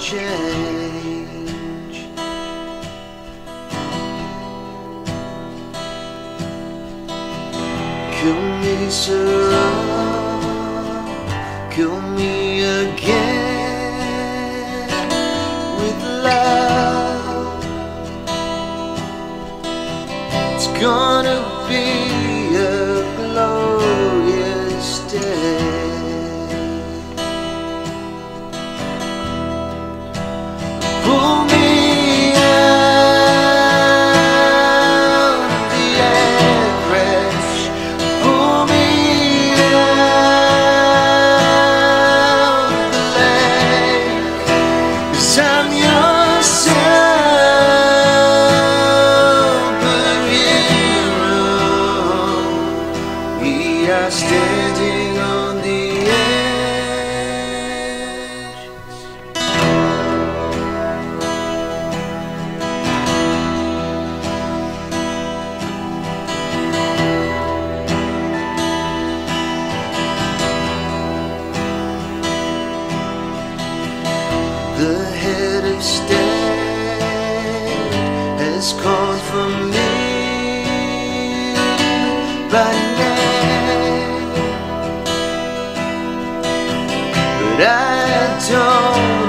change. Kill me, Sarah, kill me again with love. It's gonna be a glorious day. Pull me out of the air crash. Pull me out of the lake. 'Cause I'm your superhero. We are standing on the edge. The head of state has called for me by name, but I don't